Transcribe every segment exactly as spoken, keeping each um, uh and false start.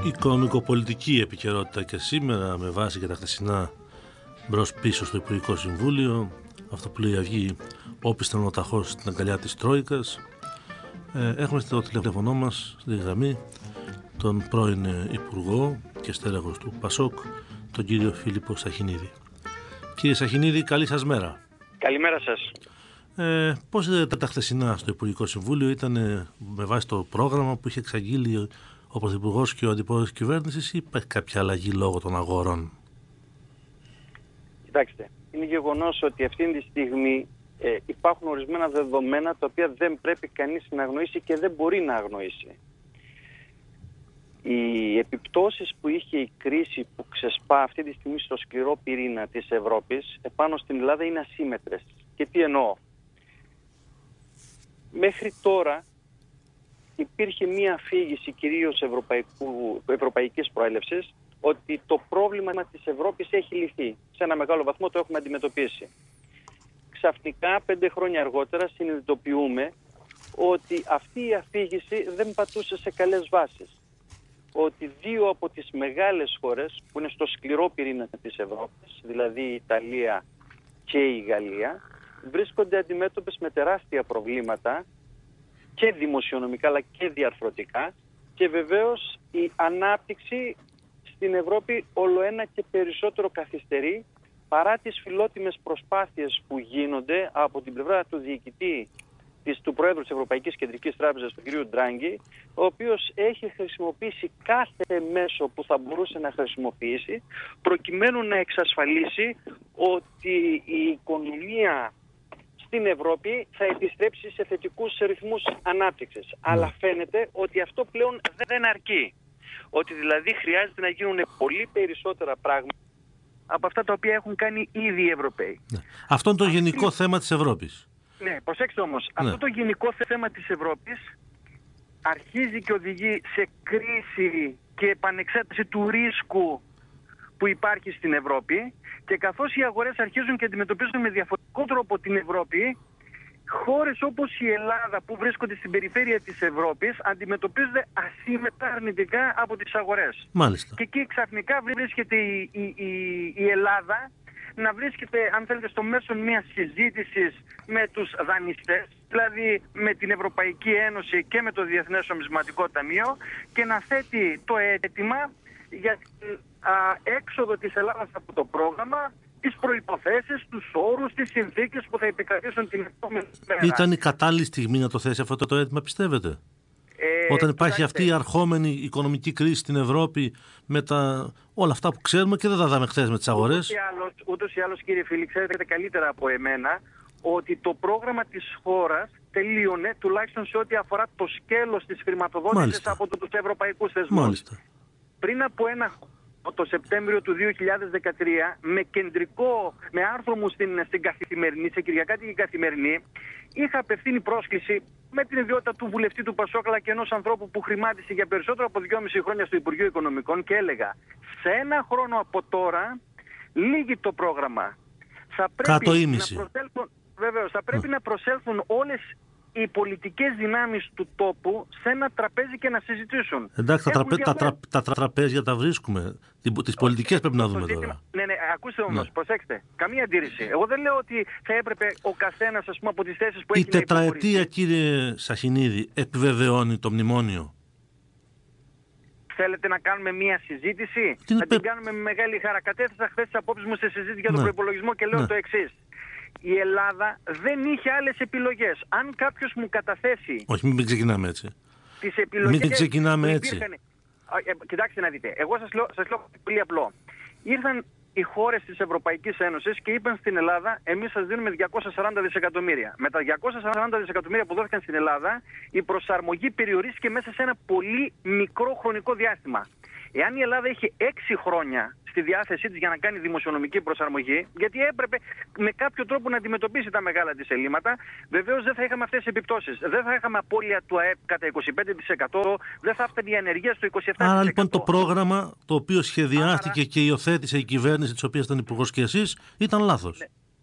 Οικονομικοπολιτική επικαιρότητα και σήμερα με βάση και τα χθεσινά μπρος πίσω στο Υπουργικό Συμβούλιο, αυτό που λέει η Αυγή, όπισθεν ο ταχώς στην αγκαλιά της Τρόικας. Ε, έχουμε στο τηλέφωνο μας στη γραμμή τον πρώην Υπουργό και στέλεχος του Πασόκ, τον κύριο Φίλιππο Σαχινίδη. Κύριε Σαχινίδη, καλή σας μέρα. Καλημέρα σας. Ε, πώς είδατε τα χθεσινά στο Υπουργικό Συμβούλιο? Ήταν με βάση το πρόγραμμα που είχε εξαγγείλει ο Πρωθυπουργός και ο Αντιπρόεδρος της κυβέρνησης ή υπάρχει κάποια αλλαγή λόγω των αγορών? Κοιτάξτε, είναι γεγονός ότι αυτή τη στιγμή ε, υπάρχουν ορισμένα δεδομένα τα οποία δεν πρέπει κανείς να αγνοήσει και δεν μπορεί να αγνοήσει. Οι επιπτώσεις που είχε η κρίση που ξεσπά αυτή τη στιγμή στο σκληρό πυρήνα της Ευρώπης επάνω στην Ελλάδα είναι ασύμμετρες. Και τι εννοώ? Μέχρι τώρα υπήρχε μία αφήγηση κυρίως ευρωπαϊκού, ευρωπαϊκής προέλευσης ότι το πρόβλημα της Ευρώπης έχει λυθεί. Σε ένα μεγάλο βαθμό το έχουμε αντιμετωπίσει. Ξαφνικά, πέντε χρόνια αργότερα, συνειδητοποιούμε ότι αυτή η αφήγηση δεν πατούσε σε καλές βάσεις. Ότι δύο από τις μεγάλες χώρες που είναι στο σκληρό πυρήνα της Ευρώπης, δηλαδή η Ιταλία και η Γαλλία, βρίσκονται αντιμέτωπες με τεράστια προβλήματα και δημοσιονομικά αλλά και διαρθρωτικά, και βεβαίως η ανάπτυξη στην Ευρώπη ολοένα και περισσότερο καθυστερεί παρά τις φιλότιμες προσπάθειες που γίνονται από την πλευρά του διοικητή της, του Προέδρου της Ευρωπαϊκής Κεντρικής Τράπεζας, του κ. Ντράγκη, ο οποίος έχει χρησιμοποιήσει κάθε μέσο που θα μπορούσε να χρησιμοποιήσει προκειμένου να εξασφαλίσει ότι η οικονομία στην Ευρώπη θα επιστρέψει σε θετικούς ρυθμούς ανάπτυξης. Mm. Αλλά φαίνεται ότι αυτό πλέον δεν αρκεί. Ότι δηλαδή χρειάζεται να γίνουν πολύ περισσότερα πράγματα από αυτά τα οποία έχουν κάνει ήδη οι Ευρωπαίοι. Ναι. Αυτό είναι το Αυτή... γενικό θέμα της Ευρώπης. Ναι, προσέξτε όμως. Ναι. Αυτό το γενικό θέμα της Ευρώπης αρχίζει και οδηγεί σε κρίση και επανεξέταση του ρίσκου που υπάρχει στην Ευρώπη, και καθώς οι αγορές αρχίζουν και αντιμετωπίζουν με διαφορετικό τρόπο την Ευρώπη, χώρες όπως η Ελλάδα που βρίσκονται στην περιφέρεια της Ευρώπης αντιμετωπίζονται ασύμμετρα αρνητικά από τις αγορές. Μάλιστα. Και εκεί ξαφνικά βρίσκεται η, η, η, η Ελλάδα να βρίσκεται, αν θέλετε, στο μέσο μιας συζήτησης με τους δανειστές, δηλαδή με την Ευρωπαϊκή Ένωση και με το Διεθνές Νομισματικό Ταμείο, και να θέτει το αίτημα για την α, έξοδο της Ελλάδας από το πρόγραμμα, τις προϋποθέσεις, τους όρους, τις συνθήκες που θα επικρατήσουν την επόμενη μέρα. Ήταν η κατάλληλη στιγμή να το θέσει αυτό το αίτημα, πιστεύετε? Ε, Όταν υπάρχει κοιτάξτε, αυτή η αρχόμενη οικονομική κρίση στην Ευρώπη με τα... όλα αυτά που ξέρουμε και δεν τα δάμε χθες με τις αγορές. Ούτως ή άλλως, ούτως ή άλλως, κύριε Φίλη, ξέρετε καλύτερα από εμένα ότι το πρόγραμμα της χώρας τελείωνε, τουλάχιστον σε ό,τι αφορά το σκέλος της χρηματοδότησης. Μάλιστα. Από τους ευρωπαϊκούς θεσμούς. Μάλιστα. Πριν από ένα το Σεπτέμβριο του δύο χιλιάδες δεκατρία, με κεντρικό, με άρθρο μου στην, στην Καθημερινή, σε Κυριακάτικη Καθημερινή, είχα απευθύνει πρόσκληση με την ιδιότητα του βουλευτή του Πασόκ αλλά και ενός ανθρώπου που χρημάτισε για περισσότερο από δυόμιση χρόνια στο Υπουργείο Οικονομικών, και έλεγα: σε ένα χρόνο από τώρα λύγει το πρόγραμμα. Θα πρέπει να προσέλθουν, βεβαίως, θα πρέπει mm. να προσέλθουν όλες οι πολιτικές δυνάμεις του τόπου σε ένα τραπέζι και να συζητήσουν. Εντάξει, τα, τραπέ, τα, τρα, τα τρα, τραπέζια τα βρίσκουμε. Τις πολιτικές πρέπει να δούμε τώρα. Ναι, ναι, ακούστε όμως, ναι. Προσέξτε. Καμία αντίρρηση. Εγώ δεν λέω ότι θα έπρεπε ο καθένας, ας πούμε, από τις θέσεις που η έχει να υποχωρήσει. Η τετραετία, κύριε Σαχινίδη, επιβεβαιώνει το μνημόνιο? Θέλετε να κάνουμε μία συζήτηση? Τι να πε... την κάνουμε με μεγάλη χαρά. Κατέθεσα χθες τις απόψεις μου σε συζήτηση για τον ναι. προϋπολογισμό και λέω ναι. το εξής. Η Ελλάδα δεν είχε άλλες επιλογές. Αν κάποιος μου καταθέσει... Όχι, μην ξεκινάμε έτσι. Τις επιλογές μην ξεκινάμε έτσι. Υπήρχαν... Ε, κοιτάξτε να δείτε. Εγώ σας λέω, σας λέω πολύ απλό. Ήρθαν οι χώρες της Ευρωπαϊκής Ένωσης και είπαν στην Ελλάδα: εμείς σας δίνουμε διακόσια σαράντα δισεκατομμύρια. Με τα διακόσια σαράντα δισεκατομμύρια που δόθηκαν στην Ελλάδα, η προσαρμογή περιορίστηκε μέσα σε ένα πολύ μικρό χρονικό διάστημα. Εάν η Ελλάδα είχε έξι χρόνια στη διάθεσή της για να κάνει δημοσιονομική προσαρμογή, γιατί έπρεπε με κάποιο τρόπο να αντιμετωπίσει τα μεγάλα της ελλείμματα, βεβαίως δεν θα είχαμε αυτές τις επιπτώσεις. Δεν θα είχαμε απώλεια του ΑΕΠ κατά είκοσι πέντε τοις εκατό, δεν θα έφτανε η ανεργία στο είκοσι επτά τοις εκατό. Άρα λοιπόν το πρόγραμμα το οποίο σχεδιάστηκε Άρα... και υιοθέτησε η κυβέρνηση της οποίας ήταν υπουργός και εσείς ήταν λάθος. Ναι.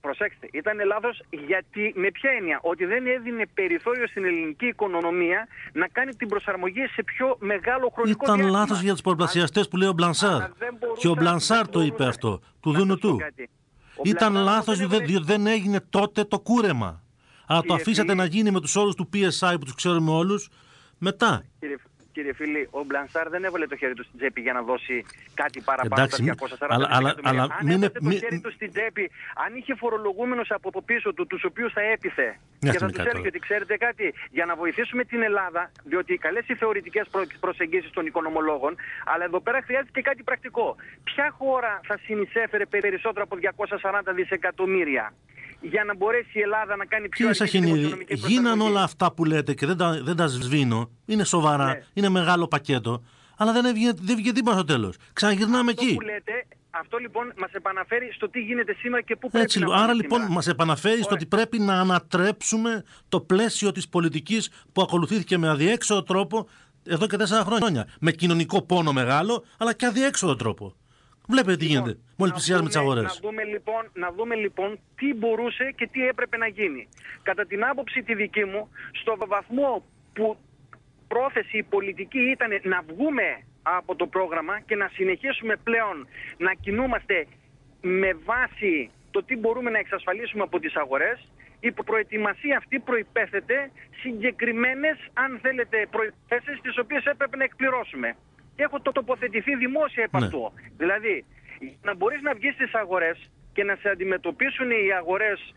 προσέξτε, ήταν λάθος γιατί, με ποια έννοια, ότι δεν έδινε περιθώριο στην ελληνική οικονομία να κάνει την προσαρμογή σε πιο μεγάλο χρονικό ήταν διάστημα. λάθος για τους πολλαπλασιαστές που λέει ο Μπλανσάρ. Και ο Μπλανσάρ το είπε αυτό, του δούνου του. Ήταν λάθος διότι δεν, έβαλε... δεν έγινε τότε το κούρεμα. Αλλά το αφήσατε φίλοι... να γίνει με τους όρους του πι ες άι που τους ξέρουμε όλους μετά. Κύριε, κύριε φίλοι, ο Μπλανσάρ δεν έβαλε το χέρι του στην τσέπη για να δώσει κάτι παραπάνω. Εντάξει, τα διακόσια σαράντα αλλά, αλλά, αλλά, αν μην έβαλε το μη... χέρι του στην τσέπη, αν είχε φορολογούμενους από πίσω του, τους οποίους θα έπιθε μια και θα τους έλεγε ότι ξέρετε κάτι, για να βοηθήσουμε την Ελλάδα, διότι καλές οι θεωρητικές προσεγγίσεις των οικονομολόγων, αλλά εδώ πέρα χρειάζεται και κάτι πρακτικό. Ποια χώρα θα συνεισέφερε περισσότερο από διακόσια σαράντα δισεκατομμύρια για να μπορέσει η Ελλάδα να κάνει πιο Κύριε Σαχινίδη, γίναν όλα αυτά που λέτε και δεν τα, δεν τα σβήνω, είναι σοβαρά, ναι. Είναι μεγάλο πακέτο, αλλά δεν έβγαινε, δεν βγήκε τίποτα στο τέλος. Ξαναγυρνάμε αυτό εκεί. Που λέτε, αυτό λοιπόν μας επαναφέρει στο τι γίνεται σήμερα και πού πρέπει Έτσι, να άρα πάμε λοιπόν σήμερα. μας επαναφέρει στο ότι πρέπει να ανατρέψουμε το πλαίσιο της πολιτικής που ακολουθήθηκε με αδιέξοδο τρόπο εδώ και τέσσερα χρόνια. Με κοινωνικό πόνο μεγάλο, αλλά και αδιέξοδο τρόπο. Βλέπετε τι λοιπόν, γίνεται, μόλις πλησιάζουμε τις αγορές. Να δούμε, λοιπόν, να δούμε λοιπόν τι μπορούσε και τι έπρεπε να γίνει. Κατά την άποψη τη δική μου, στο βαθμό που πρόθεση η πολιτική ήταν να βγούμε από το πρόγραμμα και να συνεχίσουμε πλέον να κινούμαστε με βάση το τι μπορούμε να εξασφαλίσουμε από τις αγορές, η προετοιμασία αυτή προϋπέθεται συγκεκριμένες, αν θέλετε, προϋπέθεσεις τις οποίες έπρεπε να εκπληρώσουμε. Έχω το τοποθετηθεί δημόσια επ' Ναι. αυτού. Δηλαδή, να μπορείς να βγεις στις αγορές και να σε αντιμετωπίσουν οι αγορές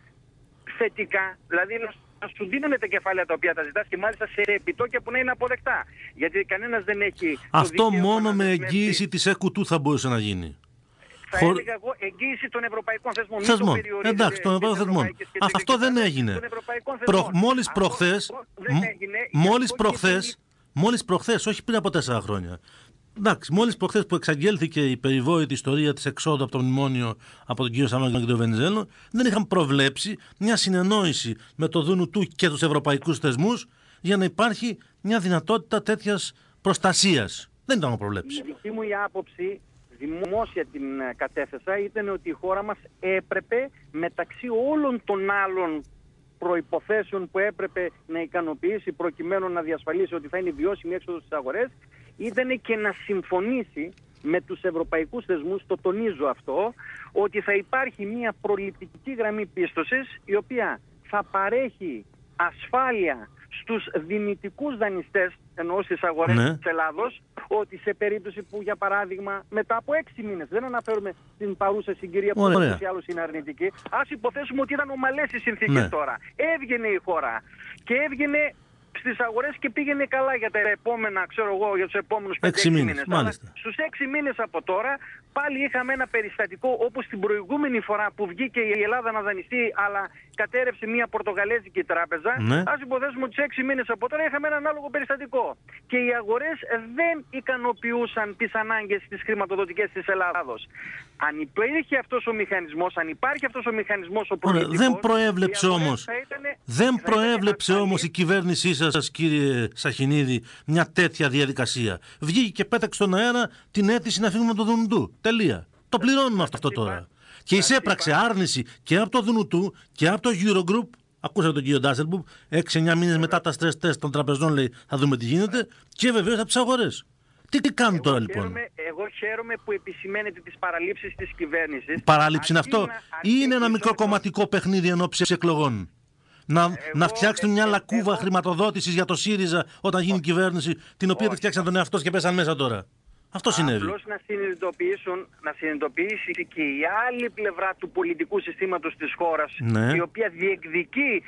θετικά, δηλαδή να σου δίνουν τα κεφάλαια τα οποία τα ζητάς και μάλιστα σε επιτόκια που να είναι αποδεκτά. Γιατί κανένας δεν έχει... Αυτό μόνο με εγγύηση της ΕΚΟΥΤΟΥ θα μπορούσε να γίνει. Θα Χω... έλεγα εγώ εγγύηση των ευρωπαϊκών θεσμών. Θεσμών. Εντάξει, των ευρωπαϊκών θεσμών. Αυτό δεν έγινε. Προ... Μόλις προχθές, μόλις προχθές, μόλις προχθές, όχι πριν από τέσσερα χρόνια. Εντάξει, μόλις προχθές που εξαγγέλθηκε η περιβόητη ιστορία της εξόδου από το μνημόνιο από τον κύριο Σαμάγιο και τον Βενιζέλο, δεν είχαν προβλέψει μια συνεννόηση με το δούνου του και τους ευρωπαϊκούς θεσμούς για να υπάρχει μια δυνατότητα τέτοιας προστασίας. Δεν ήταν προβλέψει. Η δική μου η άποψη, δημόσια την κατέθεσα, ήταν ότι η χώρα μας έπρεπε μεταξύ όλων των άλλων προϋποθέσεων που έπρεπε να ικανοποιήσει προκειμένου να διασφαλίσει ότι θα είναι βιώσιμη έξοδος στις αγορές, ήταν και να συμφωνήσει με τους ευρωπαϊκούς θεσμούς, το τονίζω αυτό, ότι θα υπάρχει μια προληπτική γραμμή πίστοσης η οποία θα παρέχει ασφάλεια στους δυνητικούς δανειστές, εννοώ στις αγορές ναι. της Ελλάδος, ότι σε περίπτωση που, για παράδειγμα, μετά από έξι μήνες, δεν αναφέρουμε την παρούσα συγκυρία που ούτως ή άλλως είναι αρνητική, ας υποθέσουμε ότι ήταν ομαλές οι συνθήκες ναι. τώρα. Έβγαινε η χώρα και έβγαινε στις αγορές και πήγαινε καλά για τα επόμενα, ξέρω εγώ, για τους επόμενους πέντε έξι μήνες. μήνες. Στους έξι μήνες από τώρα πάλι είχαμε ένα περιστατικό όπως την προηγούμενη φορά που βγήκε η Ελλάδα να δανειστεί, αλλά κατέρευσε μια πορτογαλέζικη τράπεζα. Ναι. Ας υποθέσουμε ότι στους έξι μήνες από τώρα είχαμε ένα ανάλογο περιστατικό. Και οι αγορές δεν ικανοποιούσαν τις ανάγκες της χρηματοδοτικές της Ελλάδος. Αν υπήρχε αυτός ο μηχανισμός, αν υπάρχει αυτός ο μηχανισμός ο προληπτικός, δεν προέβλεψε όμως, ήτανε, δεν προέβλεψε όμως η κυβέρνησή σας, κύριε Σαχινίδη, μια τέτοια διαδικασία. Βγήκε και πέταξε στον αέρα την αίτηση να φύγουμε από το Δουνουτού. Τελεία. Το πληρώνουμε αυτό, αυτό τώρα. Και εισέπραξε άρνηση και από το Δουνουτού και από το Eurogroup. Ακούσατε τον κύριο Ντάσελμπλουμ, έξι εννιά μήνες μετά τα stress test των τραπεζών, λέει, θα δούμε τι γίνεται, και βεβαίως από τις αγορές. Τι, τι κάνουν τώρα λοιπόν. Χαίρομαι, εγώ χαίρομαι που επισημαίνεται τις παραλήψεις της κυβέρνησης. Παραλήψη είναι αυτό, ή είναι ένα μικρό κομματικό παιχνίδι εν ώψη εκλογών? Να, εγώ, να φτιάξουν μια λακκούβα εγώ, χρηματοδότησης για το ΣΥΡΙΖΑ όταν γίνει κυβέρνηση, την οποία τη φτιάξαν τον εαυτό και πέσαν μέσα τώρα. Αυτό συνέβη. Απλώς να συνειδητοποιήσουν, να συνειδητοποιήσει και η άλλη πλευρά του πολιτικού συστήματος της χώρας, ναι. η οποία διεκδικεί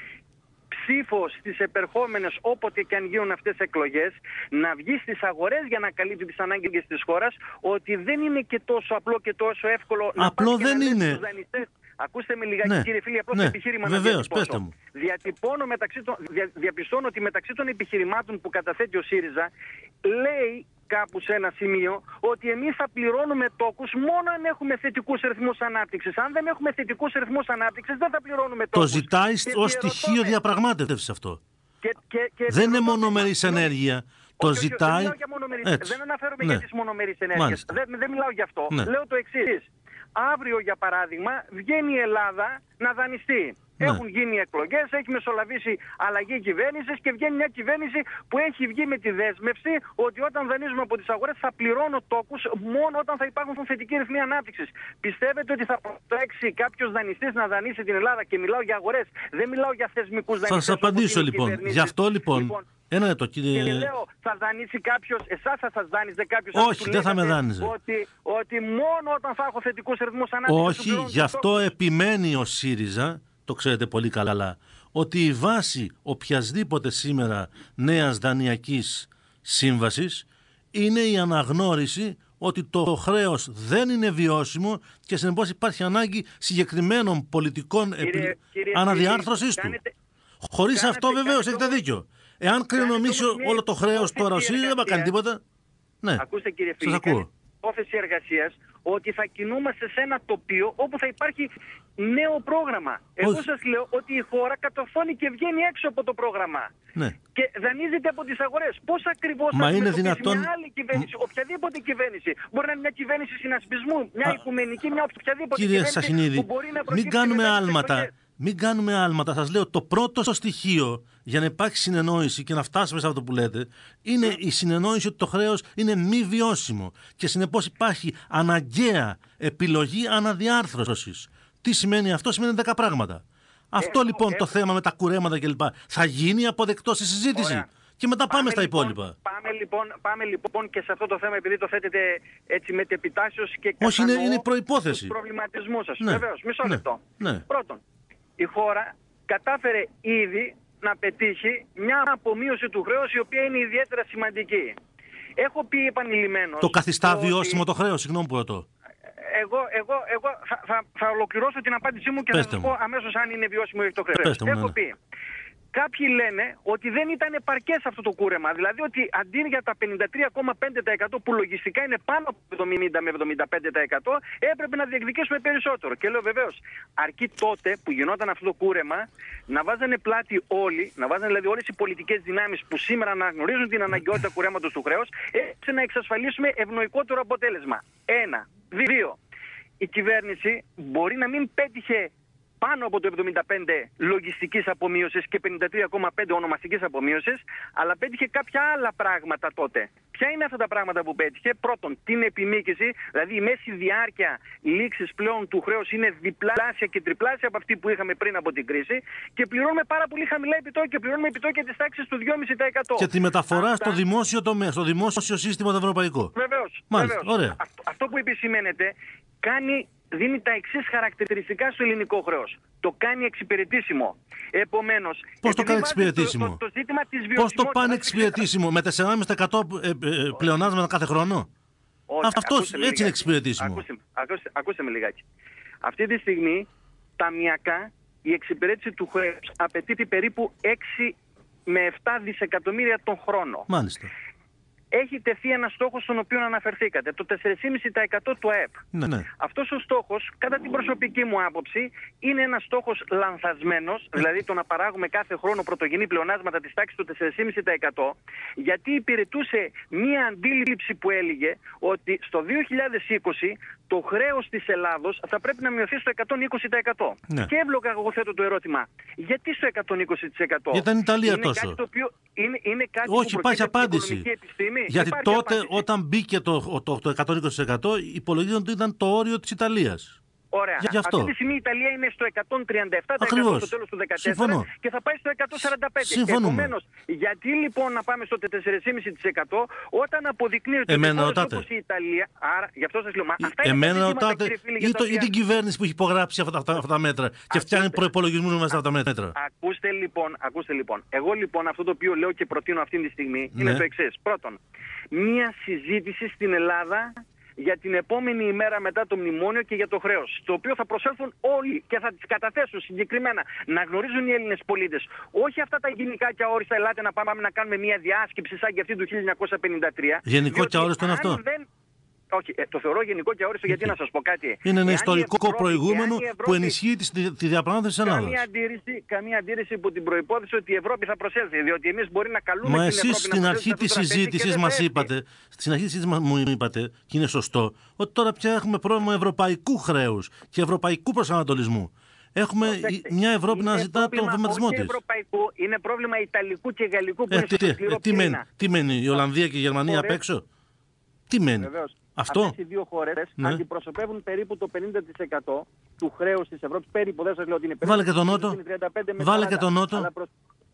ψήφο στις επερχόμενες, όποτε και αν γίνουν αυτές τις εκλογές, να βγει στις αγορές για να καλύπτει τις ανάγκες της χώρας, ότι δεν είναι και τόσο απλό και τόσο εύκολο απλό να δεν να είναι. Τους δανειστές. Ακούστε με λιγάκι, ναι. κύριε φίλοι, απλώς ναι. το επιχείρημα Βεβαίως, να διατυπώσω. Μου. Διατυπώνω μεταξύ των, δια, διαπιστώνω ότι μεταξύ των επιχειρημάτων που καταθέτει ο ΣΥΡΙΖΑ, λέει κάπου σε ένα σημείο ότι εμείς θα πληρώνουμε τόκους μόνο αν έχουμε θετικούς ρυθμούς ανάπτυξης. Αν δεν έχουμε θετικούς ρυθμούς ανάπτυξης δεν θα πληρώνουμε τόκους. Το ζητάει ως στοιχείο διαπραγμάτευσης αυτό. Και, και, και δεν είναι μονομερής ενέργεια. Το όχι, ζητάει. Όχι, δεν αναφέρομαι ναι. για τις μονομερείς ενέργειες. Δεν, δεν μιλάω γι' αυτό. Ναι. Λέω το εξής. αύριο για παράδειγμα βγαίνει η Ελλάδα να δανειστεί. Ναι. Έχουν γίνει εκλογές, έχει μεσολαβήσει αλλαγή κυβέρνησης και βγαίνει μια κυβέρνηση που έχει βγει με τη δέσμευση ότι όταν δανείζουμε από τις αγορές θα πληρώνω τόκους μόνο όταν θα υπάρχουν θετικοί ρυθμοί ανάπτυξης. Πιστεύετε ότι θα προτρέξει κάποιος δανειστής να δανείσει την Ελλάδα? Και μιλάω για αγορές, δεν μιλάω για θεσμικούς δανειστές. Θα σας απαντήσω λοιπόν. Γι' αυτό λοιπόν. λοιπόν Ένα λεπτό, κύριε. Και λέω, θα δανείσει κάποιος, εσάς θα σας δάνειζε κάποιος? Όχι, δεν θα με δάνειζε. Ότι, ότι μόνο όταν θα έχω θετικούς ρυθμούς ανάπτυξης. Όχι, γι' αυτό επιμένει ο ΣΥΡΙΖΑ, το ξέρετε πολύ καλά, ότι η βάση οποιασδήποτε σήμερα νέας δανειακής σύμβασης είναι η αναγνώριση ότι το χρέος δεν είναι βιώσιμο και συνεπώς υπάρχει ανάγκη συγκεκριμένων πολιτικών κύριε, κύριε, αναδιάρθρωσης του. Κάνετε, Χωρίς κάνετε, αυτό βεβαίως κάνετε, έχετε δίκιο. Εάν κληρονομήσει όλο το χρέος τώρα ο ΣΥΡΙΖΑ δεν θα κάνει τίποτα. Ναι, ακούστε κύριε σας ακούω. Όθεση εργασίας ότι θα κινούμαστε σε ένα τοπίο όπου θα υπάρχει νέο πρόγραμμα. Εγώ Όχι. σας λέω ότι η χώρα κατορθώνει και βγαίνει έξω από το πρόγραμμα. Ναι. Και δανείζεται από τις αγορές. Πώς ακριβώς Μα θα είναι αντιμετωπίσει δυνατόν... μια άλλη κυβέρνηση, οποιαδήποτε κυβέρνηση? Μπορεί να είναι μια κυβέρνηση συνασπισμού, μια Α, οικουμενική, μια οποιαδήποτε κύριε κυβέρνηση Σαχινίδη, που μπορεί να μην προκύψει κάνουμε μετά τις άλματα. εκλογές. Μην κάνουμε άλματα. Σας λέω, το πρώτο στοιχείο για να υπάρξει συνεννόηση και να φτάσουμε σε αυτό που λέτε είναι mm. η συνεννόηση ότι το χρέος είναι μη βιώσιμο και συνεπώς υπάρχει αναγκαία επιλογή αναδιάρθρωσης. Τι σημαίνει αυτό? Σημαίνει δέκα πράγματα. Αυτό ε, λοιπόν ε, το θέμα με τα κουρέματα κλπ. Θα γίνει αποδεκτό στη συζήτηση. Ωραία. Και μετά πάμε, πάμε στα λοιπόν, υπόλοιπα. Πάμε λοιπόν, πάμε λοιπόν και σε αυτό το θέμα, επειδή το θέτετε έτσι με τεπιτάσεως και Όχι, είναι, είναι τους προϋπόθεση. προβληματισμούς σας. Ναι. Βεβαίως, μισό Ναι. λεπτό. Ναι. Πρώτον, η χώρα κατάφερε ήδη να πετύχει μια απομείωση του χρέους η οποία είναι ιδιαίτερα σημαντική. Έχω πει επανειλημμένως... Το καθιστά ότι... βιώσιμο το χρέος, συγγνώμη που ρωτώ. Εγώ, εγώ, εγώ θα, θα, θα ολοκληρώσω την απάντησή μου και Πέστε θα σας μου. πω αμέσως αν είναι βιώσιμο ή το χρέος. Πέστε μου, Έχω ναι. πει. Κάποιοι λένε ότι δεν ήταν επαρκές αυτό το κούρεμα. Δηλαδή ότι αντί για τα πενήντα τρία κόμμα πέντε τοις εκατό που λογιστικά είναι πάνω από εβδομήντα με εβδομήντα πέντε τοις εκατό έπρεπε να διεκδικήσουμε περισσότερο. Και λέω βεβαίως, αρκεί τότε που γινόταν αυτό το κούρεμα να βάζανε πλάτη όλοι, να βάζανε δηλαδή όλες οι πολιτικές δυνάμεις που σήμερα αναγνωρίζουν την αναγκαιότητα κουρέματος του χρέους, έτσι να εξασφαλίσουμε ευνοϊκότερο αποτέλεσμα. Ένα. Δύο. Η κυβέρνηση μπορεί να μην πέτυχε πάνω από το εβδομήντα πέντε λογιστικής απομείωσης και πενήντα τρία κόμμα πέντε ονομαστικής απομείωσης, αλλά πέτυχε κάποια άλλα πράγματα τότε. Ποια είναι αυτά τα πράγματα που πέτυχε? Πρώτον, την επιμήκυση, δηλαδή η μέση διάρκεια λήξης πλέον του χρέους είναι διπλάσια και τριπλάσια από αυτή που είχαμε πριν από την κρίση και πληρώνουμε πάρα πολύ χαμηλά επιτόκια, πληρώνουμε επιτόκια της τάξης του δύο κόμμα πέντε τοις εκατό. Και τη μεταφορά Αυτά... στο δημόσιο τομέα, στο δημόσιο σύστημα το ευρωπαϊκό. Βεβαίως. Μάλιστα, βεβαίως. ωραία. Αυτό, αυτό που επισημαίνεται κάνει... δίνει τα εξής χαρακτηριστικά στο ελληνικό χρέος. Το κάνει εξυπηρετήσιμο. Επομένως... Πώς το κάνει εξυπηρετήσιμο? Το, το, το ζήτημα της Πώς το πάνε εξυπηρετήσιμο? Με τέσσερα κόμμα πέντε τοις εκατό ε, ε, πλεονάσματα κάθε χρόνο? Όχι, Αυτός έτσι είναι εξυπηρετήσιμο. Ακούστε, ακούστε, ακούστε με λιγάκι. Αυτή τη στιγμή, ταμιακά, η εξυπηρέτηση του χρέους απαιτείται περίπου έξι με επτά δισεκατομμύρια τον χρόνο. Μάλιστα. Έχει τεθεί ένα στόχο στον οποίο αναφερθήκατε, το τέσσερα κόμμα πέντε τοις εκατό του ΑΕΠ. Ναι, ναι. Αυτός ο στόχος, κατά την προσωπική μου άποψη, είναι ένας στόχος λανθασμένος, δηλαδή το να παράγουμε κάθε χρόνο πρωτογενή πλεονάσματα της τάξης του τέσσερα κόμμα πέντε τοις εκατό, γιατί υπηρετούσε μία αντίληψη που έλεγε ότι στο δύο χιλιάδες είκοσι το χρέος της Ελλάδος θα πρέπει να μειωθεί στο εκατόν είκοσι τοις εκατό. Ναι. Και εύλογα εγώ θέτω το ερώτημα, γιατί στο εκατόν είκοσι τοις εκατό? Για την Ιταλία είναι τόσο. Κάτι το οποίο είναι, είναι κάτι Όχι, που υπάρχει προκύπτει από την απάντηση. οικονομική επιστήμη. Γιατί Υπάρχει τότε απάντηση. όταν μπήκε το, το, το εκατόν είκοσι τοις εκατό υπολογίζονταν ότι ήταν το όριο της Ιταλίας. Ωραία. Γι' αυτό. Αυτή τη στιγμή η Ιταλία είναι στο εκατόν τριάντα επτά τοις εκατό Ακριβώς. στο τέλος του δεκατέσσερα Συμφωνώ. και θα πάει στο εκατόν σαράντα πέντε τοις εκατό. Συμφωνούμε. Επομένως, γιατί λοιπόν να πάμε στο τέσσερα κόμμα πέντε τοις εκατό όταν αποδεικνύεται ότι Εμένα χώρες ρωτάτε. όπως η Ιταλία... Άρα, γι' αυτό σας λέω, μα αυτά είναι Εμένα τα ζητήματα, ρωτάτε κύριε φίλε, ή, για τα το, ή οποία- την κυβέρνηση που έχει υπογράψει αυτά, αυτά, αυτά τα μέτρα και φτιάχνει προϋπολογισμούς μέσα σε αυτά τα μέτρα. Ακούστε λοιπόν, ακούστε λοιπόν. Εγώ λοιπόν αυτό το οποίο λέω και προτείνω αυτή τη στιγμή Ναι. είναι το εξής. Πρώτον, μία συζήτηση στην Ελλάδα για την επόμενη ημέρα μετά το μνημόνιο και για το χρέος, στο οποίο θα προσέλθουν όλοι και θα τις καταθέσουν συγκεκριμένα, να γνωρίζουν οι Έλληνες πολίτες. Όχι αυτά τα γενικά και αόριστα, ελάτε να πάμε να κάνουμε μια διάσκεψη σαν και αυτή του χίλια εννιακόσια πενήντα τρία. Γενικό και αόριστο είναι αυτό. Δεν... Όχι, ε, το θεωρώ γενικό και αόριστο, γιατί να σας πω κάτι. Είναι ένα Εάν ιστορικό Ευρώπη, προηγούμενο Ευρώπη, που ενισχύει τη, τη διαπραγμάτευση της Ελλάδας. Καμία αντίρρηση, καμία αντίρρηση υπό την προϋπόθεση ότι η Ευρώπη θα προσέλθει. Διότι εμείς μπορεί να καλούμε Μα την εσείς Ευρώπη στην να αρχή της συζήτησης μας είπατε, στην αρχή της συζήτησης μου είπατε, και είναι σωστό, ότι τώρα πια έχουμε πρόβλημα ευρωπαϊκού χρέους και ευρωπαϊκού προσανατολισμού. Έχουμε Προσέξτε, μια Ευρώπη να ζητά τον βηματισμό όχι της. Ευρωπαϊκού, είναι πρόβλημα Ιταλικού και Γαλλικού που Ε, είναι τι, στο σκληρό ε, τι, μένει, πυρήνα. τι μένει, η Ολλανδία και η Γερμανία απ' έξω. Τι μένει. Βεβαίως. Αυτό. Αυτές οι δύο χώρες Ναι. αντιπροσωπεύουν περίπου το πενήντα τοις εκατό του χρέους της Ευρώπης. Περίπου, δεν σας λέω ότι είναι περίπου. Βάλε και τον Νότο. Είναι τριάντα πέντε με Βάλε σαράντα, και τον Νότο. αλλά προς...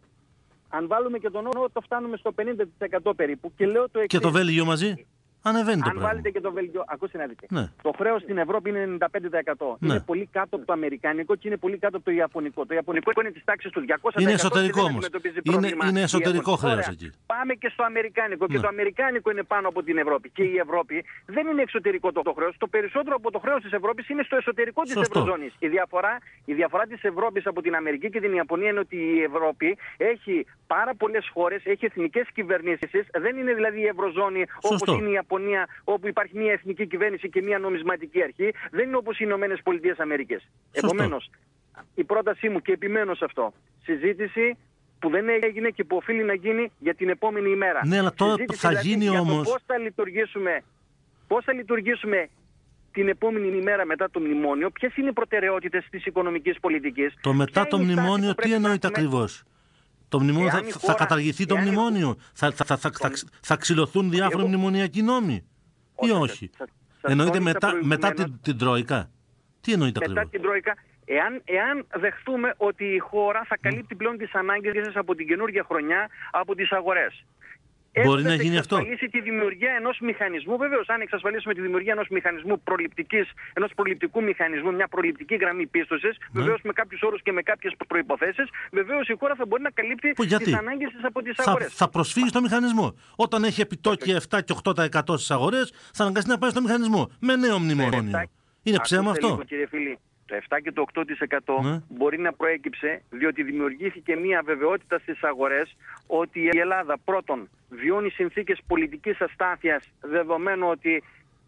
Αν βάλουμε και τον Νότο φτάνουμε στο πενήντα τοις εκατό περίπου. Και λέω το εξής. Και το Βέλγιο μαζί. Ανεβαίνει το Αν πράγμα. βάλετε και το Βέλγιο, ακούστε να δείτε. Ναι. Το χρέος στην Ευρώπη είναι ενενήντα πέντε τοις εκατό. Ναι. Είναι πολύ κάτω από το αμερικανικό και είναι πολύ κάτω από το ιαπωνικό. Το ιαπωνικό είναι της τάξης του διακόσια τοις εκατό. Είναι εσωτερικό και δεν όμως. αντιμετωπίζει Είναι, πρόβλημα είναι η εσωτερικό Ιαπωνία. χρέος Ωραία. εκεί. Πάμε και στο αμερικάνικο. Και Ναι. το αμερικάνικο είναι πάνω από την Ευρώπη. Και η Ευρώπη δεν είναι εξωτερικό το χρέος. Το περισσότερο από το χρέος της Ευρώπης είναι στο εσωτερικό της Σωστό. Ευρωζώνης. Η διαφορά, η διαφορά της Ευρώπης από την Αμερική και την Ιαπωνία είναι ότι η Ευρώπη έχει πάρα πολλές χώρες, έχει εθνικές κυβερνήσεις. Δεν είναι δηλαδή η Ευρωζώνη όπως είναι η Ιαπωνία, όπου υπάρχει μια εθνική κυβέρνηση και μια νομισματική αρχή. Δεν είναι όπως οι Ηνωμένες Πολιτείες Αμερικής. Επομένως, η πρότασή μου, και επιμένω σε αυτό, συζήτηση που δεν έγινε και που οφείλει να γίνει για την επόμενη ημέρα. Ναι, αλλά τώρα Συζήτηση θα δηλαδή γίνει για το όμως. Πώς θα λειτουργήσουμε, πώς θα λειτουργήσουμε την επόμενη ημέρα μετά το μνημόνιο, ποιες είναι οι προτεραιότητες της οικονομικής πολιτικής. Το μετά το μνημόνιο τι εννοείται ακριβώς. ακριβώς. Το μνημόνιο θα, Εάν η θα χώρα- καταργηθεί το εάν η- μνημόνιο. Θα, θα, θα, θα, θα, θα ξυλωθούν διάφοροι Εγώ- μνημονιακοί νόμοι. Ή Όχι, όχι. σας- σας Εννοείται τόνισα μετά, μετά προηγουμένως- την, την Τρόικα. Τι εννοείται μετά ακριβώς. την Τρόικα, εάν, εάν δεχτούμε ότι η χώρα θα καλύπτει πλέον τις ανάγκες της από την καινούργια χρονιά από τις αγορές. Μπορεί να Έχοντας γίνει αυτό. εξασφαλίσει τη δημιουργία ενός μηχανισμού, βεβαίως, αν εξασφαλίσουμε τη δημιουργία ενός μηχανισμού προληπτικής, ενός προληπτικού μηχανισμού, μια προληπτική γραμμή πίστοσης, Ναι. βεβαίως με κάποιους όρους και με κάποιες προϋποθέσεις, βεβαίως η χώρα θα μπορεί να καλύπτει Που γιατί? τις ανάγκες της από τις Θα, αγορές. θα προσφύγει στο μηχανισμό. Όταν έχει επιτόκια επτά και οκτώ τοις εκατό στις αγορές, θα αναγκαστεί να πάει στο μηχανισμό. Με νέο μνημόνιο. Είναι ψέμα Ακούστε αυτό. λίγο, κύριε φίλη. Το επτά και το οκτώ τοις εκατό Ναι. μπορεί να προέκυψε διότι δημιουργήθηκε μια βεβαιότητα στις αγορές ότι η Ελλάδα πρώτον βιώνει συνθήκες πολιτικής αστάθειας, δεδομένου ότι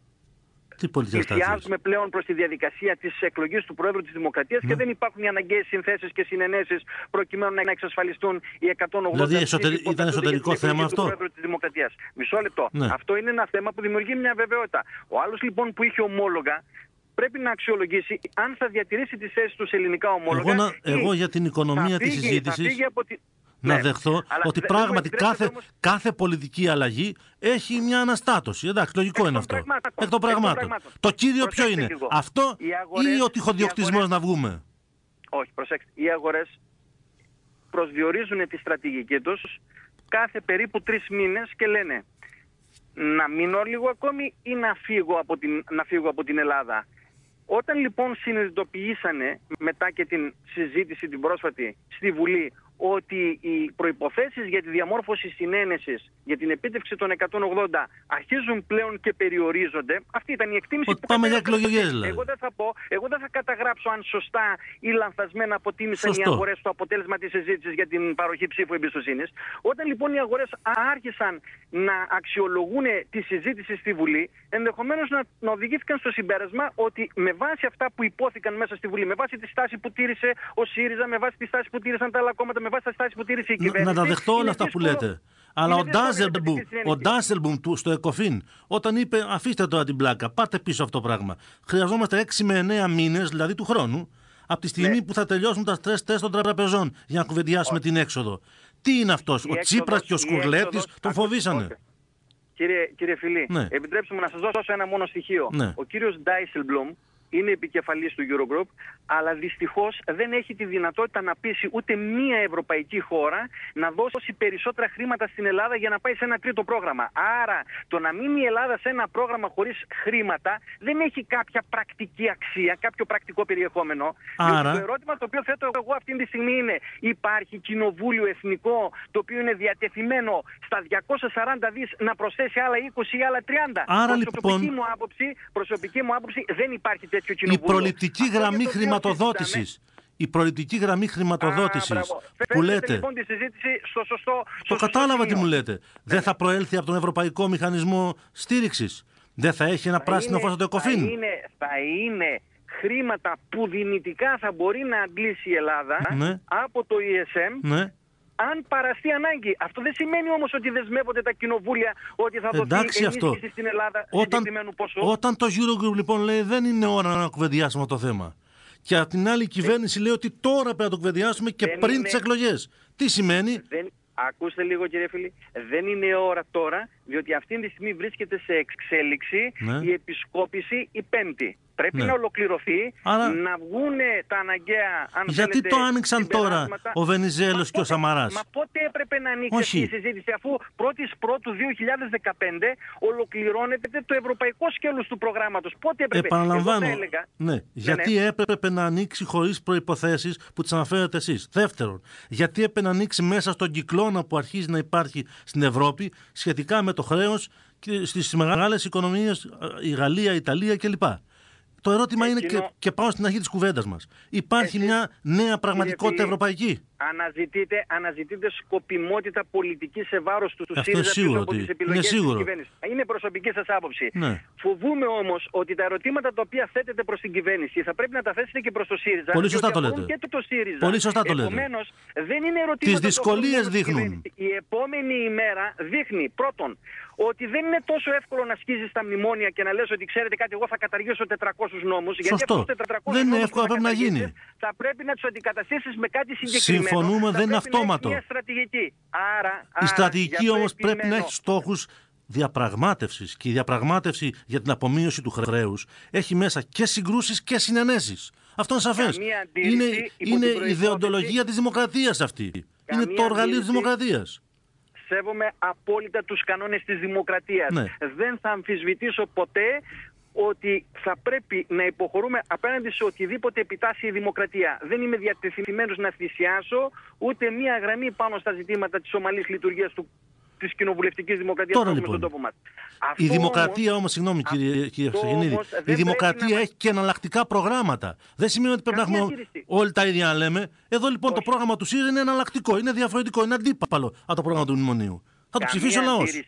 Τι πολιτική αστάθεια. πλησιάζουμε πλέον προς τη διαδικασία της εκλογής του Προέδρου της Δημοκρατίας Ναι. και δεν υπάρχουν οι αναγκαίες συνθέσεις και συνενέσεις προκειμένου να εξασφαλιστούν οι εκατόν ογδόντα Δηλαδή, εσωτερι- ψήφοι που ήταν απαιτούνται για εσωτερικό την εκλογή θέμα του αυτό? Προέδρου της Δημοκρατίας. Μισό λεπτό. Ναι. Αυτό είναι ένα θέμα που δημιουργεί μια βεβαιότητα. Ο άλλος λοιπόν που είχε ομόλογα πρέπει να αξιολογήσει αν θα διατηρήσει τις θέσεις του σε ελληνικά ομόλογα. Εγώ, να, ή εγώ για την οικονομία θα της φύγει- θα συζήτησης φύγει από τη- να Ναι. δεχθώ Αλλά ότι δεν μου πράγματι επιτρέπετε κάθε, όμως- κάθε πολιτική αλλαγή έχει μια αναστάτωση. Εντάξει, λογικό Εκ είναι των αυτό. πραγμάτων. Εκ των Εκ των πραγμάτων. πραγμάτων. Το κύριο ποιο Προσέξτε είναι, λίγο. αυτό Οι αγορές- ή ο τυχοδιοκτισμός οι αγορές- να βγούμε. Όχι, προσέξτε. Οι αγορές προσδιορίζουν τη στρατηγική τους κάθε περίπου τρεις μήνες και λένε να μείνω λίγο ακόμη ή να φύγω από την, να φύγω από την Ελλάδα. Όταν λοιπόν συνειδητοποιήσανε μετά και την συζήτηση την πρόσφατη στη Βουλή ότι οι προϋποθέσεις για τη διαμόρφωση συνένεσης για την επίτευξη των εκατόν ογδόντα αρχίζουν πλέον και περιορίζονται. Αυτή ήταν η εκτίμηση Ότι που πάμε για καταγράψαμε. εκλογές, δηλαδή. Εγώ δεν θα πω, εγώ δεν θα καταγράψω αν σωστά ή λανθασμένα αποτίμησαν Σωστό. οι αγορές το αποτέλεσμα της συζήτησης για την παροχή ψήφου εμπιστοσύνης. Όταν λοιπόν οι αγορές άρχισαν να αξιολογούν τη συζήτηση στη Βουλή, ενδεχομένως να, να οδηγήθηκαν στο συμπέρασμα ότι με βάση αυτά που υπόθηκαν μέσα στη Βουλή, με βάση τη στάση που τήρησε ο ΣΥΡΙΖΑ, με βάση τη στάση που τήρησαν τα άλλα κόμματα, με βάση τη στάση που τήρησε η Να, κυβέρνηση. να τα δεχτώ όλα είναι αυτά που δύσκολο- λέτε. Αλλά είναι ο δύσκολο να Ντάζελμπουμ, επιτευχθεί ο συνένεση. Ντάζελμπουμ του στο ΕΚΟΦΗΝ, όταν είπε αφήστε τώρα την πλάκα, πάτε πίσω αυτό το πράγμα. Χρειαζόμαστε έξι με εννέα μήνες, δηλαδή του χρόνου, από τη στιγμή Ναι. που θα τελειώσουν τα stress test των τραπεζών για να κουβεντιάσουμε την έξοδο. Τι είναι αυτός, Η ο έξοδος- Τσίπρας και ο η Σκουρλέτης έξοδος- τον Ακούστε, φοβήσανε. όχι. Κύριε, κύριε Φιλή, Ναι. επιτρέψτε μου να σας δώσω ένα μόνο στοιχείο. Ναι. Ο κύριος Ντάισελμπλουμ είναι επικεφαλής του Eurogroup, αλλά δυστυχώς δεν έχει τη δυνατότητα να πείσει ούτε μία ευρωπαϊκή χώρα να δώσει περισσότερα χρήματα στην Ελλάδα για να πάει σε ένα τρίτο πρόγραμμα. Άρα το να μείνει η Ελλάδα σε ένα πρόγραμμα χωρίς χρήματα δεν έχει κάποια πρακτική αξία, κάποιο πρακτικό περιεχόμενο. Άρα- Διότι το ερώτημα το οποίο θέτω εγώ αυτή τη στιγμή είναι: υπάρχει κοινοβούλιο εθνικό το οποίο είναι διατεθειμένο στα διακόσια σαράντα δις να προσθέσει άλλα είκοσι ή άλλα τριάντα? Άρα, προσωπική, λοιπόν- μου άποψη, προσωπική μου άποψη δεν υπάρχει τέτοιο Η κοινοβούλιο. προληπτική Αυτό γραμμή για το οποίο χρηματοδότησης. Η προληπτική γραμμή συζητάμε- χρηματοδότησης Α, μπράβο. που Φέρνετε λέτε. λοιπόν τη συζήτηση στο σωστό, στο Το σωστό κατάλαβα τι σημείο. μου λέτε. Δεν θα προέλθει από τον Ευρωπαϊκό Μηχανισμό Στήριξης. Δεν θα έχει ένα θα πράσινο είναι, φως στο ΕΚΟΦΗΝ. Θα είναι, θα είναι χρήματα που δυνητικά θα μπορεί να αντλήσει η Ελλάδα, ναι, από το ι ες εμ, ναι, αν παραστεί ανάγκη. Αυτό δεν σημαίνει όμως ότι δεσμεύονται τα κοινοβούλια ότι θα δοθεί ενίσχυση αυτό στην Ελλάδα συγκεκριμένου ποσού. Όταν το Eurogroup λοιπόν λέει δεν είναι ώρα να κουβεντιάσουμε το θέμα, και από την άλλη η κυβέρνηση λέει ότι τώρα πρέπει να το κουβεντιάσουμε και δεν πριν είναι... τις εκλογές. Τι σημαίνει? Δεν... Ακούστε λίγο κύριε φίλοι, δεν είναι ώρα τώρα, διότι αυτή τη στιγμή βρίσκεται σε εξέλιξη, ναι, η επισκόπηση η Πέμπτη. Πρέπει, ναι, να ολοκληρωθεί, άρα... να βγουν τα αναγκαία, αν γιατί θέλετε, το άνοιξαν τώρα ο Βενιζέλος και ο Σαμαράς? Μα πότε έπρεπε να ανοίξει αυτή η συζήτηση, αφού πρώτης πρώτου δύο χιλιάδες δεκαπέντε ολοκληρώνεται το ευρωπαϊκό σκέλος του προγράμματος? Πότε έπρεπε? Επαναλαμβάνω, έλεγα, ναι, ναι, γιατί ναι, έπρεπε να ανοίξει χωρίς προϋποθέσεις που τις αναφέρετε εσείς? Δεύτερον, γιατί έπρεπε να ανοίξει μέσα στον κυκλώνα που αρχίζει να υπάρχει στην Ευρώπη σχετικά με το χρέος και στις μεγάλες οικονομίες, η Γαλλία, η Ιταλία κλπ. Το ερώτημα Εκείνο... είναι και, και πάω στην αρχή της κουβέντας μας. Υπάρχει Εσείς, μια νέα πραγματικότητα ευρωπαϊκή. Αναζητείτε, αναζητείτε σκοπιμότητα πολιτική σε βάρος του, του ΣΥΡΙΖΑ πίσω από τις επιλογές της κυβέρνησης. Είναι προσωπική σας άποψη. Ναι. Φοβούμαι όμως ότι τα ερωτήματα τα οποία θέτετε προς την κυβέρνηση θα πρέπει να τα θέσετε και προς το ΣΥΡΙΖΑ. Πολύ σωστά το λέτε. Και το ΣΥΡΙΖΑ. Πολύ σωστά το λέτε. Επομένως, δεν είναι ερωτήματα. Τις δυσκολίες δείχνουν. Η επόμενη ημέρα δείχνει πρώτον ότι δεν είναι τόσο εύκολο να σκίζεις τα μνημόνια και να λες ότι ξέρετε κάτι, εγώ θα καταργήσω τετρακόσιους νόμους. Σωστό. Γιατί αυτούς τετρακόσιους δεν είναι εύκολο, πρέπει να γίνει. Θα πρέπει να τους αντικαταστήσεις με κάτι συγκεκριμένο. Συμφωνούμε, δεν είναι αυτόματο. Μια στρατηγική. Άρα, η άρα, στρατηγική όμως πρέπει επιμένω. να έχει στόχους διαπραγμάτευσης. Και η διαπραγμάτευση για την απομείωση του χρέους έχει μέσα και συγκρούσεις και συνενέσεις. Αυτό είναι σαφές. Είναι, είναι η ιδεοντολογία της δημοκρατίας αυτή. Είναι το εργαλείο της δημοκρατίας. Σέβομαι απόλυτα τους κανόνες της δημοκρατίας. Ναι. Δεν θα αμφισβητήσω ποτέ ότι θα πρέπει να υποχωρούμε απέναντι σε οτιδήποτε επιτάσσει η δημοκρατία. Δεν είμαι διατεθειμένος να θυσιάσω ούτε μία γραμμή πάνω στα ζητήματα της ομαλής λειτουργίας του, της κοινοβουλευτικής δημοκρατίας Τώρα, λοιπόν, στον τόπο μας. Αυτό η δημοκρατία όμως, συγγνώμη κύριε, κύριε Χριστογεννίδη, η δημοκρατία να... έχει και εναλλακτικά προγράμματα. Δεν σημαίνει ότι πρέπει Καμία να έχουμε κύριση. όλοι τα ίδια να λέμε. Εδώ λοιπόν Όχι. το πρόγραμμα του ΣΥΡΙΖΑ είναι εναλλακτικό, είναι διαφορετικό, είναι αντίπαλο από το πρόγραμμα του Μνημονίου. Θα το ψηφίσει ο λαός.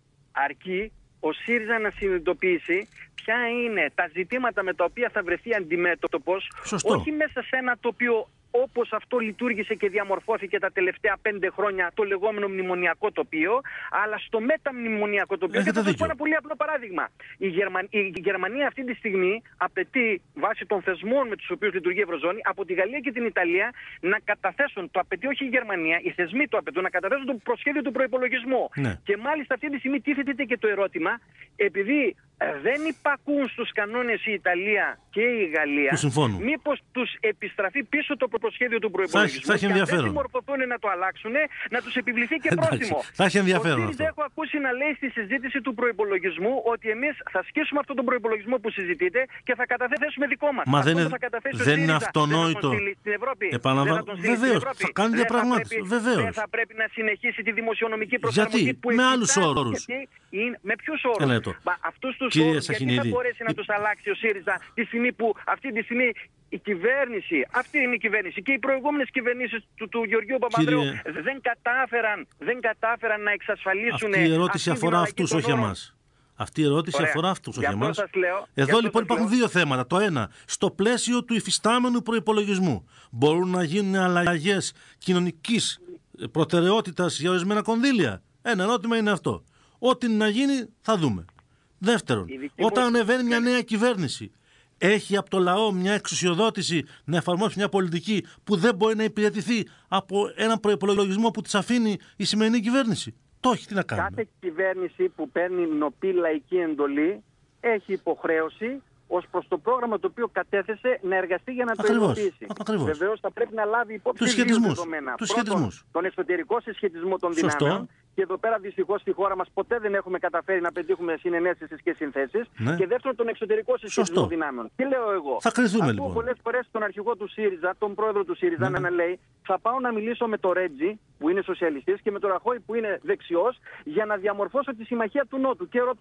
Αρκεί ο ΣΥΡΙΖΑ να συνειδητοποιήσει ποια είναι τα ζητήματα με τα οποία θα βρεθεί αντιμέτωπος, όχι μέσα σε ένα τοπίο όπως αυτό λειτουργήσε και διαμορφώθηκε τα τελευταία πέντε χρόνια, το λεγόμενο μνημονιακό τοπίο, αλλά στο μεταμνημονιακό τοπίο. Και θα σας πω ένα πολύ απλό παράδειγμα. Η, Γερμα... η Γερμανία αυτή τη στιγμή απαιτεί, βάσει των θεσμών με τους οποίους λειτουργεί η Ευρωζώνη, από τη Γαλλία και την Ιταλία να καταθέσουν, το απαιτεί όχι η Γερμανία, οι θεσμοί το απαιτούν, να καταθέσουν το προσχέδιο του προϋπολογισμού. Ναι. Και μάλιστα αυτή τη στιγμή τίθεται και το ερώτημα, επειδή δεν υπακούν στους κανόνες η Ιταλία και η Γαλλία, μήπως τους επιστραφεί πίσω το προσχέδιο του προϋπολογισμού θα έχει, θα έχει και αν δεν συμμορφωθούν να το αλλάξουν, να τους επιβληθεί και πρόστιμο. Θα έχει ενδιαφέρον αυτό. Έχω ακούσει να λέει στη συζήτηση του προϋπολογισμού ότι εμείς θα σκίσουμε αυτόν τον προϋπολογισμό που συζητείτε και θα καταθέσουμε δικό μας. Μα αυτό δεν, είναι, δεν είναι αυτονόητο. Επαναλαμβάνω. Βεβαίως, θα κάνει διαπραγμάτευση. Δεν θα πρέπει να συνεχίσει τη δημοσιονομική προσαρμογή. Γιατί, με άλλους όρους. Με ποιους όρους? Αυτούς τους όρους γιατί θα μπορέσει να τους αλλάξει ο ΣΥΡΙΖΑ τη στιγμή που αυτή τη στιγμή η κυβέρνηση, αυτή είναι η κυβέρνηση και οι προηγούμενες κυβερνήσεις του, του Γεωργίου Παπανδρέου δεν κατάφεραν, δεν κατάφεραν να εξασφαλίσουν. Αυτή η ερώτηση αφορά αυτούς, όχι εμάς. Αυτή η ερώτηση Ωραία. αφορά αυτούς, όχι εμάς. Εδώ λοιπόν υπάρχουν λέω. δύο θέματα. Το ένα, στο πλαίσιο του υφιστάμενου προϋπολογισμού μπορούν να γίνουν αλλαγές κοινωνικής προτεραιότητας για ορισμένα κονδύλια. Ένα ερώτημα είναι αυτό. Ό,τι να γίνει θα δούμε. Δεύτερον, όταν ανεβαίνει μια νέα κυβέρνηση, έχει από το λαό μια εξουσιοδότηση να εφαρμόσει μια πολιτική που δεν μπορεί να υπηρετηθεί από έναν προϋπολογισμό που της αφήνει η σημερινή κυβέρνηση. Το έχει, τι να κάνουμε. Κάθε κυβέρνηση που παίρνει νοπή λαϊκή εντολή έχει υποχρέωση ως προς το πρόγραμμα το οποίο κατέθεσε να εργαστεί για να ακριβώς, το υλοποιήσει. Βεβαίως θα πρέπει να λάβει υπόψη τους σχετισμούς. Τους Πρώτον, τον εσωτερικό συσχετισμό των δυνάμεων. Και εδώ πέρα δυστυχώς στη χώρα μας ποτέ δεν έχουμε καταφέρει να πετύχουμε συνενέσεις και συνθέσεις. Ναι. Και δεύτερον, τον εξωτερικό συσχετισμό δυνάμεων. Τι λέω εγώ? Θα κρυθούμε λοιπόν. Ακούω πολλές φορές τον αρχηγό του ΣΥΡΙΖΑ, τον πρόεδρο του ΣΥΡΙΖΑ, ναι. να λέει θα πάω να μιλήσω με το Ρέτζι που είναι σοσιαλιστής και με τον Ραχώη που είναι δεξιός για να διαμορφώσω τη συμμαχία του Νότου. Και ρωτώ,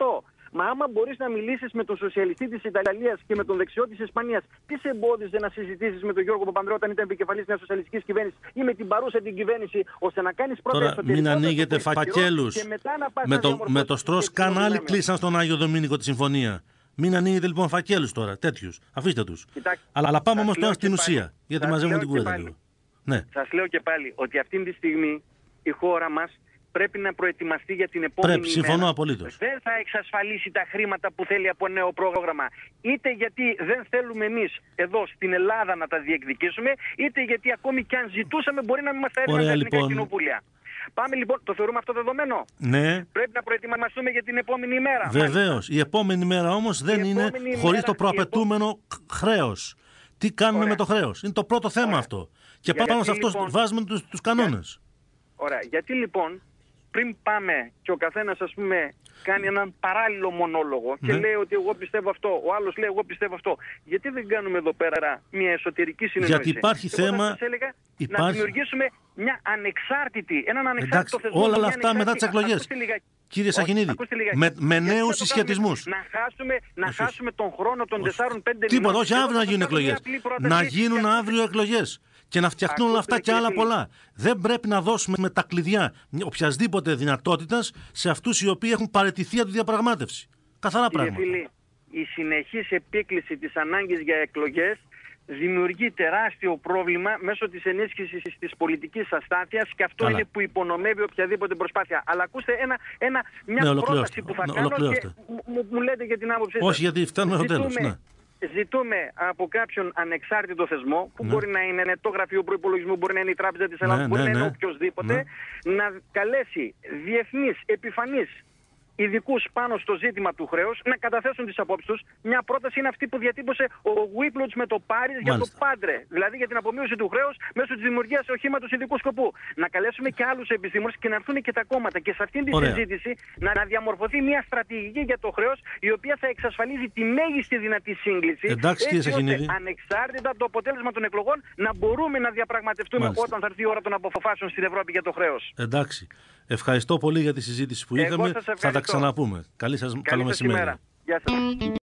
Μα άμα μπορείς να μιλήσεις με τον σοσιαλιστή της Ιταλίας και με τον δεξιό της Ισπανίας, τι σε εμπόδιζε να συζητήσεις με τον Γιώργο Παπανδρέου όταν ήταν επικεφαλής μιας σοσιαλιστικής κυβέρνησης ή με την παρούσα την κυβέρνηση, ώστε να κάνεις πρώτα Τώρα μην ανοίγετε φακέλους. Με το, με το Στρος Καν άλλοι κλείσαν στον Άγιο Δομήνικο τη συμφωνία. Μην ανοίγετε λοιπόν φακέλους τώρα, τέτοιους. Αφήστε τους. Αλλά, αλλά πάμε όμως τώρα στην ουσία, γιατί μαζεύουμε την κουβέντα λίγο. Ναι. Σας λέω και πάλι ότι αυτή τη στιγμή η χώρα μας πρέπει να προετοιμαστεί για την επόμενη πρέπει, ημέρα. συμφωνώ απολύτως. Δεν θα εξασφαλίσει τα χρήματα που θέλει από νέο πρόγραμμα. Είτε γιατί δεν θέλουμε εμείς εδώ στην Ελλάδα να τα διεκδικήσουμε, είτε γιατί ακόμη και αν ζητούσαμε μπορεί να μην μας τα έδιναν τα εθνικά λοιπόν. κοινοβούλια. Πάμε λοιπόν, το θεωρούμε αυτό δεδομένο. Ναι. Πρέπει να προετοιμαστούμε για την επόμενη ημέρα. Βεβαίως. Η επόμενη μέρα όμως δεν είναι ημέρα, χωρίς το προαπαιτούμενο επό... χρέος. Τι κάνουμε Ωραία. με το χρέος. Είναι το πρώτο θέμα Ωραία. αυτό. Και Για πάνω σε αυτό λοιπόν... βάζουμε τους, τους κανόνες. Ωραία. Γιατί λοιπόν πριν πάμε και ο καθένας ας πούμε κάνει έναν παράλληλο μονόλογο και ναι. λέει ότι εγώ πιστεύω αυτό, ο άλλος λέει εγώ πιστεύω αυτό. Γιατί δεν κάνουμε εδώ πέρα μια εσωτερική συνεννόηση? Γιατί υπάρχει εγώ θέμα... θα σας έλεγα υπάρχει... να δημιουργήσουμε μια ανεξάρτητη, έναν ανεξάρτητο Εντάξει, θεσμό. όλα αυτά μετά τις εκλογές. Κύριε Σαχινίδη, με, με νέους συσχετισμούς. Να χάσουμε, να χάσουμε τον χρόνο των τεσσάρων πέντε μηνών. Τίποτα, όχι αύριο να γίνουν εκλογές. Να γίνουν αύριο εκλογές. Και να φτιαχτούν όλα αυτά και άλλα πολλά. Δεν πρέπει να δώσουμε με τα κλειδιά οποιασδήποτε δυνατότητας σε αυτούς οι οποίοι έχουν παραιτηθεί από τη διαπραγμάτευση. Καθαρά πράγματα. Φίλοι, η συνεχής επίκληση της ανάγκης για εκλογές δημιουργεί τεράστιο πρόβλημα μέσω της ενίσχυσης της πολιτικής αστάθειας και αυτό Καλά. είναι που υπονομεύει οποιαδήποτε προσπάθεια. Αλλά ακούστε ένα, ένα, μια ναι, πρόταση που θα ναι, κάνω και μου, μου λέτε για την άποψή σας. Όχι, γιατί φτάνουμε στο τέλος. Ναι. Ζητούμε από κάποιον ανεξάρτητο θεσμό, που ναι. μπορεί να είναι το Γραφείο Προϋπολογισμού, μπορεί να είναι η Τράπεζα της Ελλάδας, ναι, μπορεί ναι, να είναι ναι. οποιοδήποτε, ναι. να καλέσει διεθνείς, επιφανείς ειδικούς πάνω στο ζήτημα του χρέους να καταθέσουν τις απόψεις τους. Μια πρόταση είναι αυτή που διατύπωσε ο Γουίπλουτς με το Πάρις για το Πάντρε, δηλαδή για την απομείωση του χρέους μέσω της δημιουργίας οχήματος ειδικού σκοπού. Να καλέσουμε και άλλους επιστήμονες και να έρθουν και τα κόμματα και σε αυτήν τη Ωραία. συζήτηση να, να διαμορφωθεί μια στρατηγική για το χρέος η οποία θα εξασφαλίζει τη μέγιστη δυνατή σύγκληση. Εντάξει, έτσι ώστε ανεξάρτητα το αποτέλεσμα των εκλογών να μπορούμε να διαπραγματευτούμε Μάλιστα. όταν θα έρθει η ώρα των αποφάσεων στην Ευρώπη για το χρέος. Εντάξει. Ευχαριστώ πολύ για τη συζήτηση που είχαμε. Θα τα ξαναπούμε. Καλή σας, Καλή καλό σας μεσημέρι. ημέρα. Γεια σας.